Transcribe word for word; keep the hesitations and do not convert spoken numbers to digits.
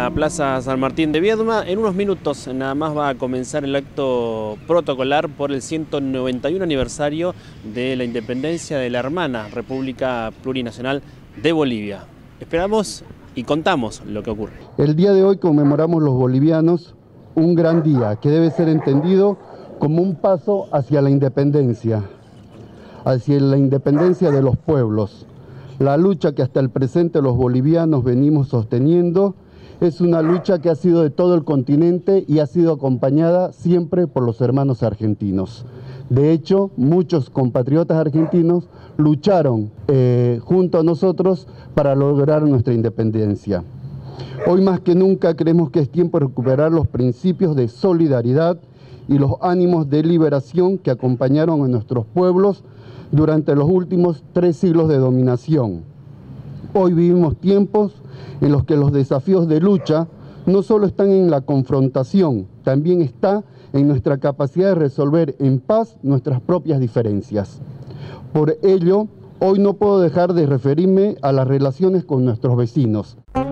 la Plaza San Martín de Viedma. En unos minutos nada más va a comenzar el acto protocolar por el ciento noventa y uno aniversario de la independencia de la hermana República Plurinacional de Bolivia. Esperamos y contamos lo que ocurre. El día de hoy conmemoramos los bolivianos un gran día que debe ser entendido como un paso hacia la independencia, hacia la independencia de los pueblos. La lucha que hasta el presente los bolivianos venimos sosteniendo es una lucha que ha sido de todo el continente y ha sido acompañada siempre por los hermanos argentinos. De hecho, muchos compatriotas argentinos lucharon eh, junto a nosotros para lograr nuestra independencia. Hoy más que nunca creemos que es tiempo de recuperar los principios de solidaridad y los ánimos de liberación que acompañaron a nuestros pueblos durante los últimos tres siglos de dominación. Hoy vivimos tiempos en los que los desafíos de lucha no solo están en la confrontación, también está en nuestra capacidad de resolver en paz nuestras propias diferencias. Por ello, hoy no puedo dejar de referirme a las relaciones con nuestros vecinos.